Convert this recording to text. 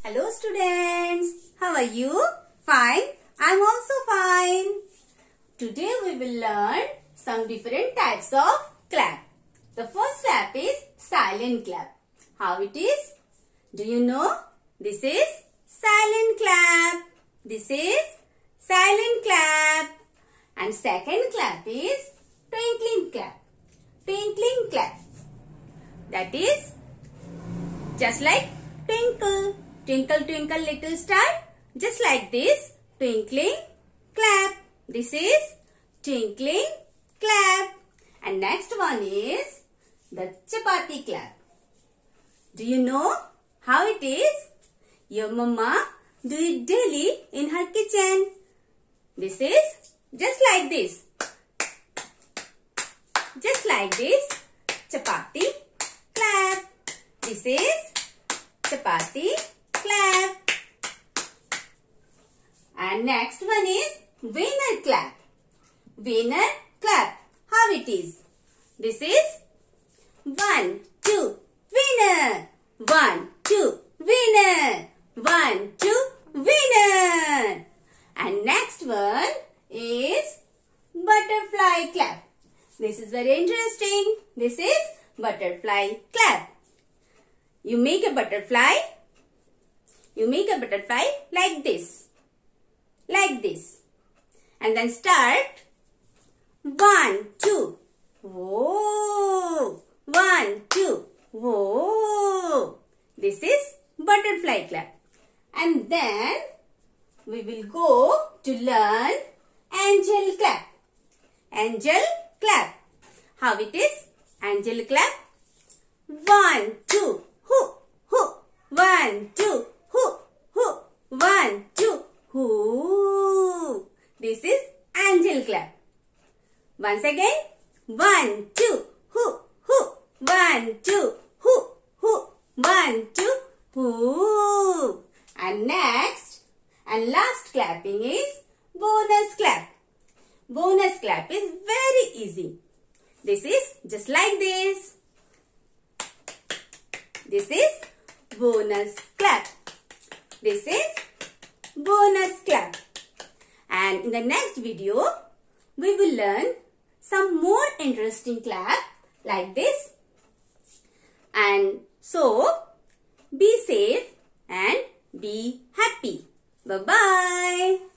Hello students, how are you? Fine, I'm also fine. Today we will learn some different types of clap. The first clap is silent clap. How it is? Do you know? This is silent clap. This is silent clap. And second clap is twinkling clap. Twinkling clap. That is just like twinkle. Twinkle, twinkle, little star. Just like this. Twinkling clap. This is twinkling clap. And next one is the chapati clap. Do you know how it is? Your mama do it daily in her kitchen. This is just like this. Just like this. Chapati clap. This is chapati clap. And next one is winner clap. Winner clap. How it is? This is 1, 2, winner. 1, 2, winner. 1, 2, winner. And next one is butterfly clap. This is very interesting. This is butterfly clap. You make a butterfly. You make a butterfly like this. Like this. And then start. 1, 2. Whoa. 1, 2. Whoa. This is butterfly clap. And then we will go to learn angel clap. Angel clap. How it is? Angel clap. 1, 2. Hoo, hoo. 1, 2. Hoo, hoo. 1, 2. Hoo. This is angel clap. Once again. 1, 2. Hoo, hoo. 1, 2. Hoo, hoo. 1, 2. Hoo. And next and last clapping is bonus clap. Bonus clap is very easy. This is just like this. This is bonus clap. This is bonus clap. And in the next video, we will learn some more interesting clap like this. And so, be safe and be happy. Bye-bye.